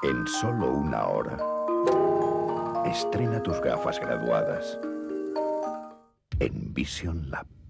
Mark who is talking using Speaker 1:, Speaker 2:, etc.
Speaker 1: En solo una hora, estrena tus gafas graduadas en Vision Lab.